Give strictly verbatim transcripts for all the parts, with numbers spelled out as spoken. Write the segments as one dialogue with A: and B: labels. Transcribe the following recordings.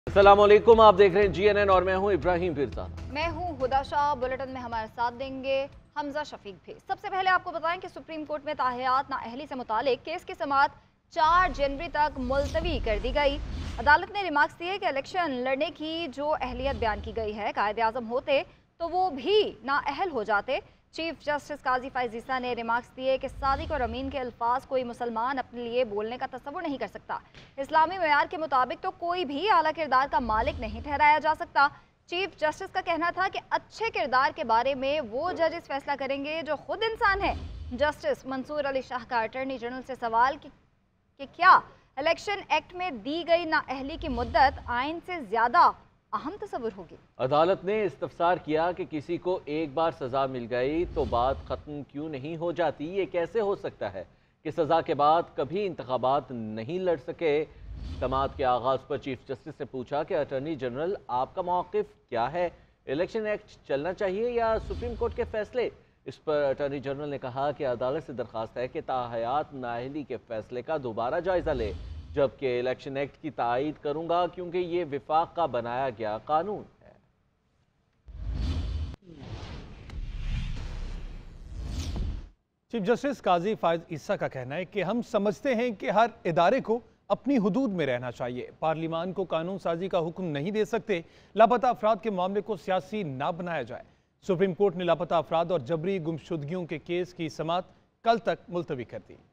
A: अस्सलामुअलैकुम, आप देख रहे हैं जी एन एन और मैं हूं इब्राहिम पीरज़ादा।
B: मैं हूं हुदा शाह। बुलेटिन में हमारे साथ देंगे हमजा शफीक भी। सबसे पहले आपको बताएं कि सुप्रीम कोर्ट में ताहियात नाअहली से मुतालिक केस की समाअत चार जनवरी तक मुलतवी कर दी गई। अदालत ने रिमार्क्स दिए कि इलेक्शन लड़ने की जो अहलियत बयान की गई है, कायदे आज़म होते तो वो भी नाअहल हो जाते। चीफ जस्टिस काजी फाइज ईसा ने रिमार्क्स दिए कि सादिक और अमीन के अल्फाज कोई मुसलमान अपने लिए बोलने का तसव्वुर नहीं कर सकता। इस्लामी मेयार के मुताबिक तो कोई भी आला किरदार का मालिक नहीं ठहराया जा सकता। चीफ जस्टिस का कहना था कि अच्छे किरदार के बारे में वो जजेस फैसला करेंगे जो खुद इंसान है। जस्टिस मंसूर अली शाह का अटॉर्नी जनरल से सवाल कि, कि क्या इलेक्शन एक्ट में दी गई नाअहली की मुद्दत आइन से ज्यादा अहम तस्वुर होगी। अदालत ने इस्तफसार किया कि किसी को एक बार सजा मिल गई तो बात खत्म क्यों नहीं हो जाती। ये कैसे हो सकता है कि सजा के बाद कभी इंतखाबात नहीं लड़ सके। समाअत के आगाज पर चीफ जस्टिस ने पूछा कि अटॉर्नी जनरल, आपका मौक़िफ़ क्या है? इलेक्शन एक्ट चलना चाहिए या सुप्रीम कोर्ट के फैसले? इस पर अटॉर्नी जनरल ने कहा कि अदालत से दरख्वास्त है कि ताहयात नाअहली के फैसले का दोबारा जायजा ले, जबकि इलेक्शन एक्ट की तायीद करूंगा क्योंकि ये विफाक का बनाया गया कानून है।
C: चीफ जस्टिस काजी फाइज ईसा का कहना है कि हम समझते हैं कि हर इदारे को अपनी हुदूद में रहना चाहिए। पार्लिमान को कानून साजी का हुक्म नहीं दे सकते। लापता अफराद के मामले को सियासी ना बनाया जाए। सुप्रीम कोर्ट ने लापता अफराद और जबरी गुमशुदगियों के केस की समाअत कल तक मुलतवी कर दी।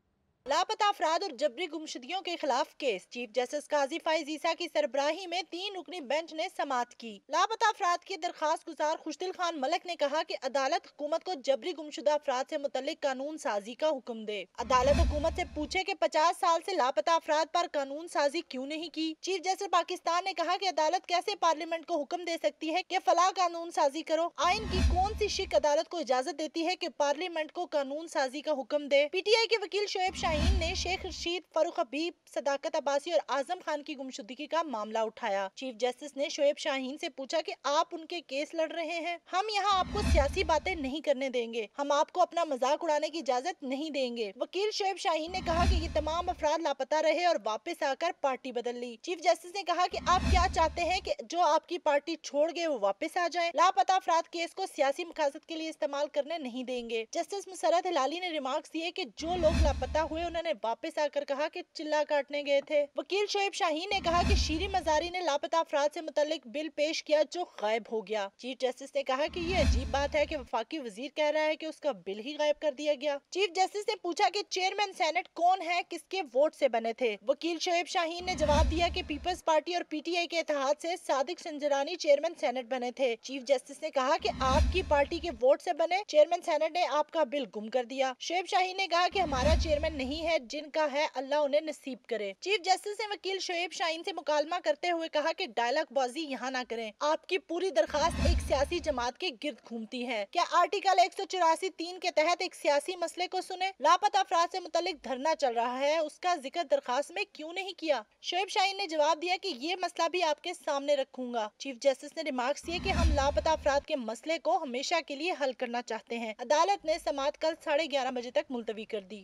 D: लापता अफराद और जबरी गुमशुदगियों के खिलाफ case chief justice Qazi Faez Isa की सरबराही में तीन रुकनी बेंच ने समाअत की। लापता अफराद के दरखास्त गुजार खुशदिल खान मलिक ने कहा कि अदालत हुकूमत को जबरी गुमशुदा अफराद से मुतल्लिक कानून साजी का हुक्म दे। अदालत हुकूमत से पूछे कि पचास साल से लापता अफराद पर कानून साजी क्यों नहीं की। चीफ जस्टिस पाकिस्तान ने कहा कि अदालत कैसे पार्लियामेंट को हुक्म दे सकती है कि फला कानून साजी करो। आइन की कौन सी शिक अदालत को इजाजत देती है कि पार्लियामेंट को कानून साजी का हुक्म दे। पी टी आई के वकील शोएब ने शेख रशीद, फरूख हबीब, सदाकत अब्बासी और आजम खान की गुमशुदगी का मामला उठाया। चीफ जस्टिस ने शोएब शाहीन से पूछा कि आप उनके केस लड़ रहे हैं, हम यहाँ आपको सियासी बातें नहीं करने देंगे, हम आपको अपना मजाक उड़ाने की इजाजत नहीं देंगे। वकील शोएब शाहीन ने कहा कि ये तमाम अफराद लापता रहे और वापस आकर पार्टी बदल ली। चीफ जस्टिस ने कहा कि आप क्या चाहते हैं कि जो आपकी पार्टी छोड़ गए वो वापस आ जाए। लापता अफराद केस को सियासी मकासद के लिए इस्तेमाल करने नहीं देंगे। जस्टिस मुसरत हिलाली ने रिमार्क्स दिए कि जो लोग लापता हुए उन्होंने वापस आकर कहा कि चिल्ला काटने गए थे। वकील शोएब शाहीन ने कहा कि शीरी मजारी ने लापता अफराद से मुतल्लिक बिल पेश किया जो गायब हो गया। चीफ जस्टिस ने कहा कि ये अजीब बात है कि वफाकी वजीर कह रहा है कि उसका बिल ही गायब कर दिया गया। चीफ जस्टिस ने पूछा कि चेयरमैन सेनेट कौन है, किसके वोट से बने थे। वकील शोएब शाहीन ने जवाब दिया कि पीपल्स पार्टी और पी टी आई के इत्तेहाद से सादिक संजरानी चेयरमैन सेनेट बने थे। चीफ जस्टिस ने कहा कि आपकी पार्टी के वोट से बने चेयरमैन सेनेट ने आपका बिल गुम कर दिया। शोएब शाहीन ने कहा कि हमारा चेयरमैन नहीं है, जिनका है अल्लाह उन्हें नसीब करे। चीफ जस्टिस ने वकील शोएब शाहीन से मुकालमा करते हुए कहा कि डायलॉग बाजी यहाँ ना करें। आपकी पूरी दरखास्त एक सियासी जमात के गिर्द घूमती है। क्या आर्टिकल एक सौ चौरासी तीन के तहत एक सियासी मसले को सुने? लापता अफराद से मुतल्लिक धरना चल रहा है, उसका जिक्र दरखास्त में क्यों नहीं किया? शोएब शाहीन ने जवाब दिया कि ये मसला भी आपके सामने रखूंगा। चीफ जस्टिस ने रिमार्क्स दिए कि हम लापता अफराद के मसले को हमेशा के लिए हल करना चाहते हैं। अदालत ने समाअत कल साढ़े ग्यारह बजे तक मुलतवी कर दी।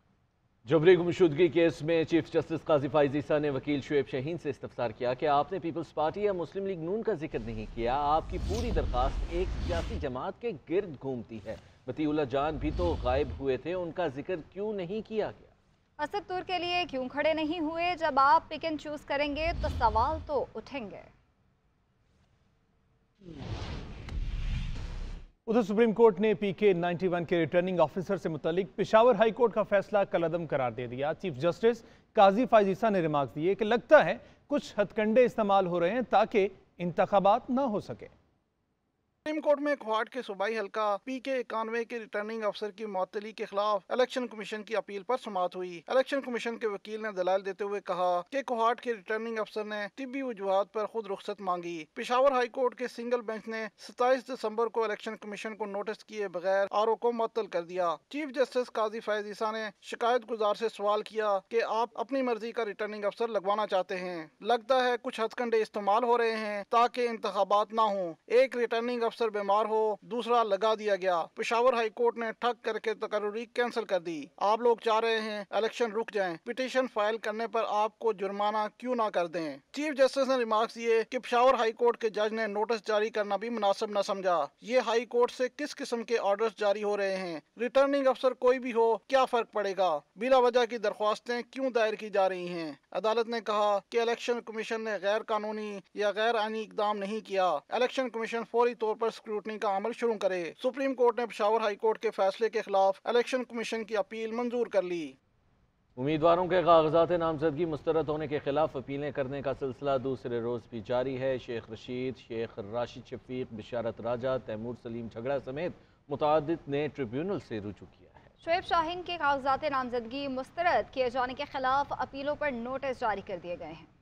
A: जबरी गुमशुदगी केस में चीफ जस्टिस काजी फाइज ईसा ने वकील शोएब शाहीन से इस्तफसार किया कि आपने पीपल्स पार्टी या मुस्लिम लीग नून का जिक्र नहीं किया। आपकी पूरी दरखास्त एक सियासी जमात के गिर्द घूमती है। मतीउल्लाह जान भी तो गायब हुए थे, उनका जिक्र क्यों नहीं किया गया?
B: असद तुर के लिए क्यों खड़े नहीं हुए? जब आप पिक एंड चूज करेंगे तो सवाल तो उठेंगे।
C: उधर सुप्रीम कोर्ट ने पी के नाइन्टी वन के रिटर्निंग ऑफिसर से मुतालिक पेशावर हाई कोर्ट का फैसला कलअदम करार दे दिया। चीफ जस्टिस काजी फाइज ईसा ने रिमार्क्स दिए कि लगता है कुछ हथकंडे इस्तेमाल हो रहे हैं ताकि इंतखाबात ना हो सके।
E: सुप्रीम कोर्ट में कोहाट के सूबाई हल्का पी के इक्यानवे के रिटर्निंग अफसर की मुअत्तली के खिलाफ इलेक्शन कमीशन की अपील पर समाअत हुई। इलेक्शन कमीशन के वकील ने दलाल देते हुए कहा कि कोहाट के रिटर्निंग अफसर ने तिब्बी वजूहात पर खुद रुख्सत मांगी। पेशावर हाई कोर्ट के सिंगल बेंच ने सत्ताईस दिसंबर को इलेक्शन कमीशन को नोटिस किए बगैर आर ओ को मुअत्तल कर दिया। चीफ जस्टिस काजी फाइज ईसा ने शिकायत गुजार से सवाल किया कि आप अपनी मर्जी का रिटर्निंग अफसर लगवाना चाहते हैं, लगता है कुछ हथकंडे इस्तेमाल हो रहे हैं ताकि इंतखाबात ना हो। एक रिटर्निंग अफसर बीमार हो, दूसरा लगा दिया गया। पेशावर हाई कोर्ट ने ठग करके तकर्री कैंसिल कर दी। आप लोग चाह रहे हैं इलेक्शन रुक जाएं, पिटीशन फाइल करने पर आपको जुर्माना क्यों ना कर दें। चीफ जस्टिस ने रिमार्क्स दिए कि पेशावर हाई कोर्ट के जज ने नोटिस जारी करना भी मुनासिब न समझा। ये हाई कोर्ट से किस किस्म के ऑर्डर्स जारी हो रहे हैं, रिटर्निंग अफसर कोई भी हो, क्या फर्क पड़ेगा। बिला वजह की दरख्वास्तें क्यों दायर की जा रही हैं। अदालत ने कहा कि इलेक्शन कमीशन ने गैर कानूनी या गैर आईनी इकदाम नहीं किया। इलेक्शन कमीशन फौरी तौर पर स्क्रूटनी का अमल शुरू करे। सुप्रीम कोर्ट ने पेशावर हाई कोर्ट के फैसले के खिलाफ इलेक्शन कमीशन की अपील मंजूर कर ली।
A: उम्मीदवारों के कागजात नामजदगी मुस्तरद होने के खिलाफ अपीलें करने का सिलसिला दूसरे रोज़ भी जारी है। शेख रशीद, शेख राशिद शफीक, बिशारत राजा, तैमूर सलीम झगड़ा समेत मुतादिद ने ट्रिब्यूनल से रुजू किया है।
B: शोएब शाहीन के कागजात नामजदगी मुस्तरद किए जाने के खिलाफ अपीलों पर नोटिस जारी कर दिए गए हैं।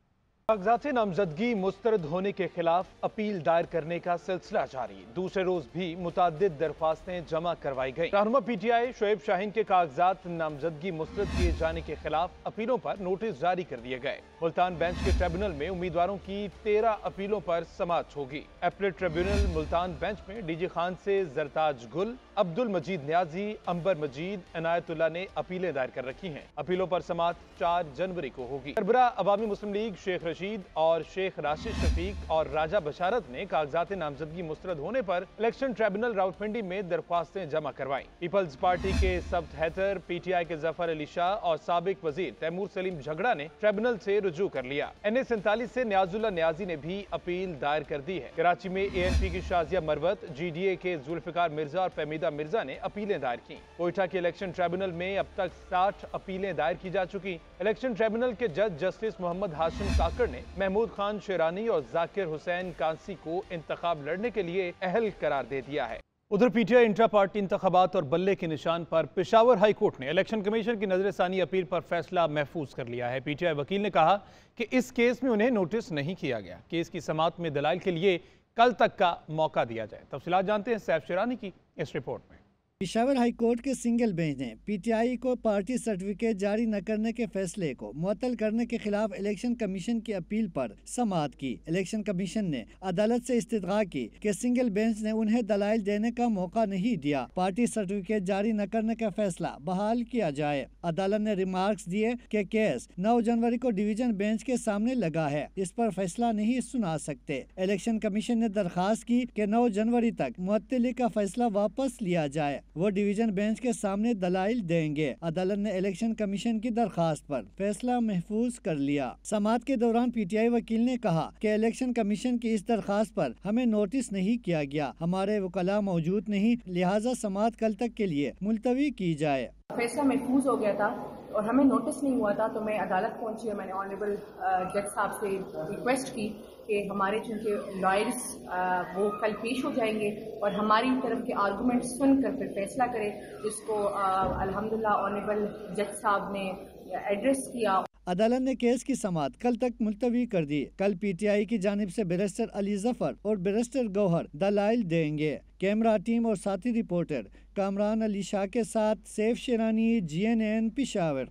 C: कागजात नामजदगी मुस्तरद होने के खिलाफ अपील दायर करने का सिलसिला जारी। दूसरे रोज भी मुतादिद दरख्वास्तें जमा करवाई गई। रहनुमा P T I Shoaib Shaheen के कागजात नामजदगी मुस्तरद किए जाने के खिलाफ अपीलों पर नोटिस जारी कर दिए गए। मुल्तान बेंच के ट्रिब्यूनल में उम्मीदवारों की तेरह अपीलों पर समाअत होगी। अपीलेट ट्रिब्यूनल मुल्तान बेंच में डी जी खान से जरताज गुल, अब्दुल मजीद न्याजी, अंबर मजीद, इनायतुल्लाह ने अपीलें दायर कर रखी हैं। अपीलों पर समाअत चार जनवरी को होगी। सरबराह अवामी मुस्लिम लीग शेख रशीद और शेख राशिद शफीक और राजा बशारत ने कागजात नामजदगी मुस्तरद होने पर इलेक्शन ट्रिब्यूनल रावलपिंडी में दरख्वास्तें जमा करवाई। पीपल्स पार्टी के सब हैदर, पी टी आई के जफर अली शाह और साबिक वजीर तैमूर सलीम झगड़ा ने ट्रिब्यूनल से रुजू कर लिया। एन ए सैंतालीस से न्याजुल्ला न्याजी ने भी अपील दायर कर दी है। कराची में ए एन पी की Shazia Marwat, G D A के जुल्फिकार मिर्जा और फहमीदा मिर्जा ने अपीलें दायर की। कोयटा के इलेक्शन ट्रिब्यूनल में अब तक साठ अपीलें दायर की जा चुकी। इलेक्शन ट्रिब्यूनल के जज जस्टिस मोहम्मद हाशिम काकड़ ने महमूद खान शेरानी और जाकिर हुसैन कांसी को इंतखाब लड़ने के लिए अहल करार दे दिया है। उधर P T I intra party इंतखाबात और बल्ले के निशान पर पेशावर हाई कोर्ट ने इलेक्शन कमीशन की नजरसानी अपील पर फैसला महफूज कर लिया है। पी टी आई वकील ने कहा कि इस केस में उन्हें नोटिस नहीं किया गया। केस की समाअत में दलाइल के लिए कल तक का मौका दिया जाए। तफसीलात जानते हैं सैफ शेरानी की इस रिपोर्ट में।
F: पेशावर हाई कोर्ट के सिंगल बेंच ने पी टी आई को पार्टी सर्टिफिकेट जारी न करने के फैसले को मुअत्तल करने के खिलाफ इलेक्शन कमीशन की अपील पर समाअत की। इलेक्शन कमीशन ने अदालत से इस्तदआ की कि सिंगल बेंच ने उन्हें दलाइल देने का मौका नहीं दिया। पार्टी सर्टिफिकेट जारी न करने का फैसला बहाल किया जाए। अदालत ने रिमार्क्स दिए कि केस नौ जनवरी को डिवीजन बेंच के सामने लगा है, इस पर फैसला नहीं सुना सकते। इलेक्शन कमीशन ने दरखास्त की कि नौ जनवरी तक मुअत्तली का फैसला वापस लिया जाए। वो डिवीजन बेंच के सामने दलाइल देंगे। अदालत ने इलेक्शन कमीशन की दरखास्त पर फैसला महफूज कर लिया। समाअत के दौरान पी टी आई वकील ने कहा कि इलेक्शन कमीशन की इस दरखास्त पर हमें नोटिस नहीं किया गया, हमारे वकला मौजूद नहीं, लिहाजा समाअत कल तक के लिए मुलतवी की जाए।
G: फैसला महफूज हो गया था और हमें नोटिस नहीं हुआ था, तो मैं अदालत पहुंची और मैंने ऑनरेबल जज साहब से रिक्वेस्ट की कि हमारे चूँकि लॉयर्स वो कल पेश हो जाएंगे और हमारी तरफ के आर्गूमेंट सुनकर फिर फैसला करें, जिसको अल्हम्दुलिल्लाह ऑनरेबल जज साहब ने एड्रेस किया।
F: अदालत ने केस की समाअत कल तक मुलतवी कर दी। कल पी टी आई की जानिब से बैरिस्टर अली जफर और बैरिस्टर गौहर दलाइल देंगे। कैमरा टीम और साथी रिपोर्टर कामरान अली शाह के साथ Saif Sherani, G N N Peshawar.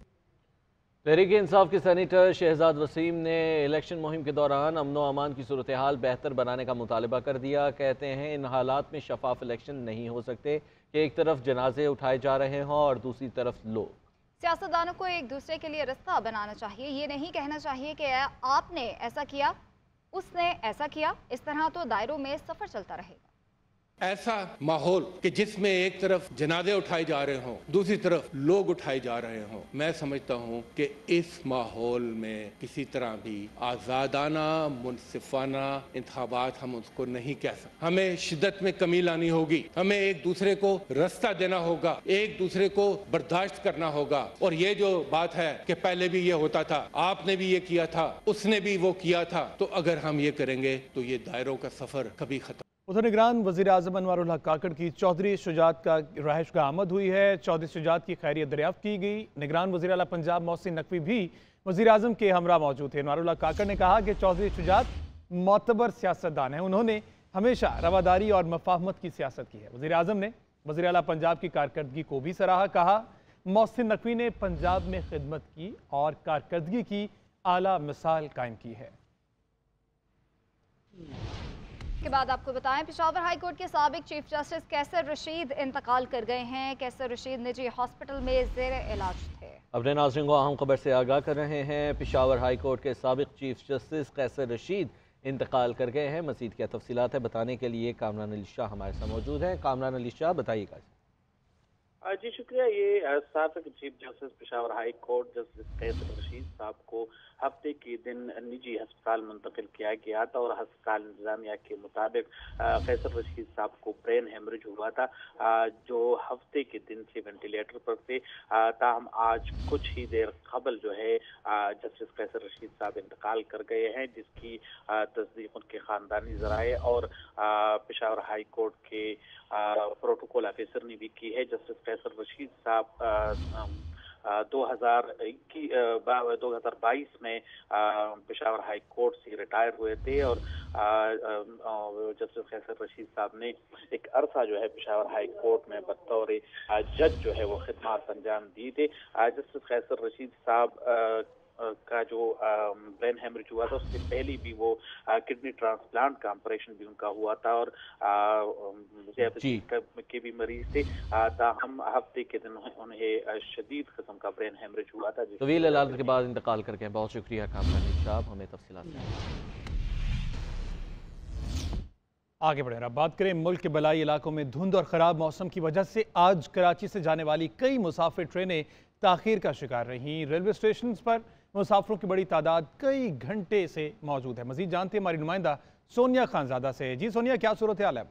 A: Tehreek Insaf के सेनेटर शहजाद वसीम ने इलेक्शन मुहिम के दौरान अमन व अमान की सूरत हाल बेहतर बनाने का मुतालबा कर दिया। कहते हैं इन हालात में शफाफ इलेक्शन नहीं हो सकते कि एक तरफ जनाजे उठाए जा रहे हों और दूसरी तरफ लोग।
B: सियासतदानों को एक दूसरे के लिए रास्ता बनाना चाहिए। ये नहीं कहना चाहिए कि आपने ऐसा किया, उसने ऐसा किया। इस तरह तो दायरों में सफर चलता रहेगा।
H: ऐसा माहौल कि जिसमें एक तरफ जनाजे उठाए जा रहे हों, दूसरी तरफ लोग उठाए जा रहे हों, मैं समझता हूं कि इस माहौल में किसी तरह भी आज़ादाना मुनसिफाना इंतखाबात हम उसको नहीं कह सकते। हमें शिद्दत में कमी लानी होगी, हमें एक दूसरे को रास्ता देना होगा, एक दूसरे को बर्दाश्त करना होगा। और ये जो बात है कि पहले भी ये होता था, आपने भी ये किया था, उसने भी वो किया था, तो अगर हम ये करेंगे तो ये दायरों का सफर कभी खत्म।
C: उधर निगरान वज़ीर आज़म अनवारुल हक काकड़ की चौधरी शुजात का रहायश गाह आमद हुई है। चौधरी शुजात की खैरियत दरियाफ्त की गई। निगरान वज़ीर आला पंजाब मोहसिन नकवी भी वज़ीर आज़म के हमरा मौजूद थे। अनवारुल हक काकड़ ने कहा कि चौधरी शुजात मोतबर सियासतदान है, उन्होंने हमेशा रवादारी और मफाहमत की सियासत की है। वज़ीर आज़म ने वज़ीर आला पंजाब की कारकर्दगी को भी सराहा। कहा मोहसिन नकवी ने पंजाब में खिदमत की और कारकर्दगी की आला मिसाल कायम की है।
B: के बाद आपको बताएं, पेशावर हाई कोर्ट के साबिक चीफ जस्टिस कैसर रशीद इंतकाल कर गए हैं। कैसर रशीद निजी हॉस्पिटल में जेर इलाज थे।
A: अपने नाज़रीन को अहम खबर से आगाह कर रहे हैं। पेशावर हाई कोर्ट के साबिक चीफ जस्टिस कैसर रशीद इंतकाल कर गए हैं। मज़ीद क्या तफसीलात है बताने के लिए कामरान अली शाह हमारे साथ मौजूद हैं। कामरान अली शाह, बताइएगा।
I: जी शुक्रिया। ये साबिक chief justice Peshawar high court justice Qaiser Rashid साहब को हफ्ते के दिन निजी अस्पताल मुंतकिल किया गया था और अस्पताल इंतजामिया के मुताबिक कैसर रशीद साहब को ब्रेन हेमरेज हुआ था, जो हफ्ते के दिन से वेंटिलेटर पर थे। ताहम आज कुछ ही देर कबल जो है जस्टिस कैसर रशीद साहब इंतकाल कर गए हैं, जिसकी तस्दीक उनके खानदानी जराए और पेशावर हाई कोर्ट के प्रोटोकॉल ऑफिसर ने भी की है। जस्टिस कैसर रशीद साहब दो हजार दो हजार बाईस में पेशावर हाई कोर्ट से रिटायर हुए थे और जस्टिस कैसर रशीद साहब ने एक अरसा जो है पेशावर हाई कोर्ट में बतौर जज जो है वो खिदमत अंजाम दी थे। जस्टिस कैसर रशीद साहब का जो ब्रेन हेमरेज हुआ था उससे पहले भी वो किडनी ट्रांसप्लांट का ऑपरेशन भी उनका हुआ था और के भी मरीज थे। ताहम हफ्ते के दिन उन्हें शदीद किस्म का ब्रेन हेमरेज हुआ था।
A: तवील इलाज के बाद इंतकाल करके बहुत शुक्रिया कामरान साहब, हमें तफसीलात।
C: आगे बढ़े अब बात करें मुल्क के बलाई इलाकों में धुंध और ख़राब मौसम की वजह से आज कराची से जाने वाली कई मुसाफिर ट्रेनें ताख़ीर का शिकार रहीं। रेलवे स्टेशन पर मुसाफिरों की बड़ी तादाद कई घंटे से मौजूद है। मजीद जानते हैं हमारी नुमाइंदा सोनिया खानजादा से। जी सोनिया, क्या सूरत हाल है?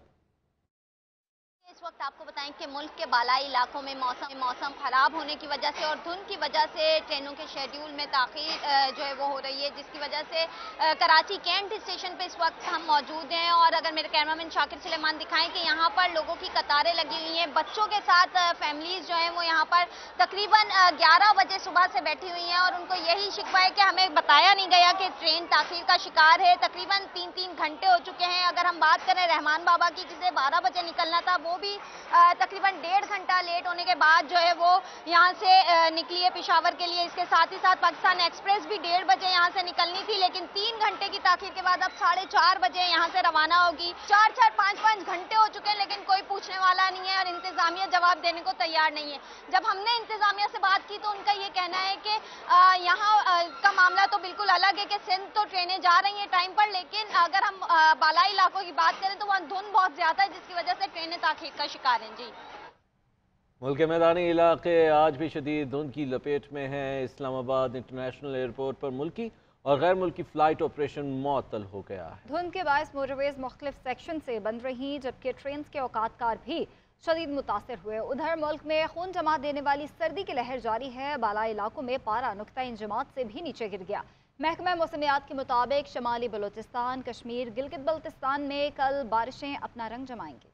J: इस वक्त आपको बताएं कि मुल्क के बालाई इलाकों में मौसम मौसम खराब होने की वजह से और धुंध की वजह से ट्रेनों के शेड्यूल में ताख़ीर जो है वो हो रही है, जिसकी वजह से कराची कैंट स्टेशन पे इस वक्त हम मौजूद हैं और अगर मेरे कैमरामैन शाकिर सुलेमान दिखाएं कि यहाँ पर लोगों की कतारें लगी हुई हैं। बच्चों के साथ फैमिलीज जो हैं वो यहाँ पर तकरीबन ग्यारह बजे सुबह से बैठी हुई हैं और उनको यही शिकवा है कि हमें बताया नहीं गया कि ट्रेन ताख़ीर का शिकार है। तकरीबन तीन तीन घंटे हो चुके हैं। अगर हम बात करें रहमान बाबा की, जिसे बारह बजे निकलना था, वो भी तकरीबन डेढ़ घंटा लेट होने के बाद जो है वो यहाँ से निकली है पेशावर के लिए। इसके साथ ही साथ पाकिस्तान एक्सप्रेस भी डेढ़ बजे यहाँ से निकलनी थी, लेकिन तीन घंटे की ताख़ीर के बाद अब साढ़े चार बजे यहाँ से रवाना होगी। चार चार पाँच पाँच घंटे हो चुके हैं, लेकिन कोई पूछने वाला नहीं है और इंतजामिया जवाब देने को तैयार नहीं है। जब हमने इंतजामिया से बात की तो उनका ये कहना है कि यहाँ का मामला तो बिल्कुल अलग है कि सिंध तो ट्रेनें जा रही हैं टाइम पर, लेकिन अगर हम बालाई इलाकों की बात करें तो वहाँ धुंध बहुत ज्यादा है, जिसकी वजह से ट्रेनें ताख़ीर का शिकार हैं। जी,
A: मुल्क के मैदानी इलाके आज भी शदीद धुंध की लपेट में हैं। इस्लामाबाद इंटरनेशनल एयरपोर्ट पर मुल्की और गैर मुल्की फ़्लाइट ऑपरेशन मुअत्तल हो गया है।
B: धुंध के बायस मोटरवेज मुख्तलिफ सेक्शन से बंद रही, जबकि ट्रेन के औकातकार भी शदीद मुतासर हुए। उधर मुल्क में खून जमा देने वाली सर्दी की लहर जारी है। बालाई इलाकों में पारा नुक्ता इंजमात से भी नीचे गिर गया। महकमा मौसमियात के मुताबिक शमाली बलूचिस्तान, कश्मीर, गिलगित बल्तिस्तान में कल बारिशें अपना रंग जमाएंगी।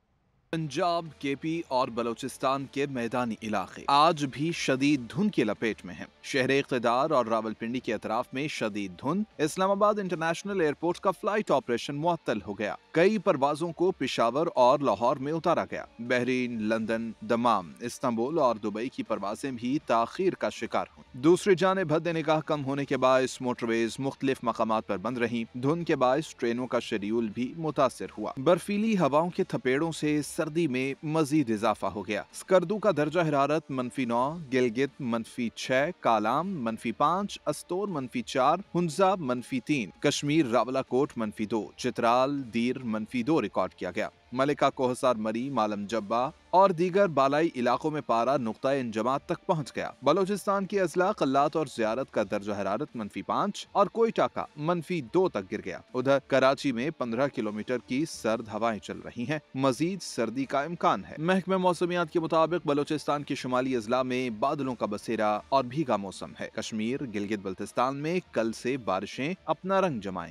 K: पंजाब, केपी और बलूचिस्तान के मैदानी इलाके आज भी शदीद धुंध की लपेट में हैं। शहर इक़्तिदार और रावलपिंडी के अतराफ में शदीद धुंध। इस्लामाबाद इंटरनेशनल एयरपोर्ट का फ्लाइट ऑपरेशन मुअत्तल हो गया। कई परवाजों को पेशावर और लाहौर में उतारा गया। बहरीन, लंदन, दमाम, इस्तांबुल और दुबई की परवाजें भी ताख़ीर का शिकार हुई। दूसरी जानिब हद निगाह कम होने के बायस मोटरवेज मुख्तलिफ मकामात पर बंद रही। धुंध के बायस ट्रेनों का शेड्यूल भी मुतासिर हुआ। बर्फीली हवाओं के थपेड़ों से सर्दी में मजीद इजाफा हो गया। स्कर्दू का दर्जा हरारत मनफी नौ, गिलगित मनफी छह, कालाम मनफी पाँच, अस्तोर मनफी चार, हुंजा मनफी तीन, कश्मीर रावलाकोट मनफी दो, चित्राल दीर मनफी दो रिकॉर्ड किया गया। मलिका, कोहसार, मरी, मालम जब्बा और दीगर बालाई इलाकों में पारा नुक्ता इंजमात तक पहुंच गया। बलोचिस्तान की अजला, कल्लात और ज़ियारत का दर्जा हरारत मनफी पाँच और कोयटा का मनफी दो तक गिर गया। उधर कराची में पंद्रह किलोमीटर की सर्द हवाएं चल रही हैं। मजीद सर्दी का इम्कान है। महकमा मौसमियात के मुताबिक बलोचिस्तान की शुमाली अजला में बादलों का बसेरा और भीगा मौसम है। कश्मीर, गिलगित बल्तिस्तान में कल से बारिशें अपना रंग जमाएंगी।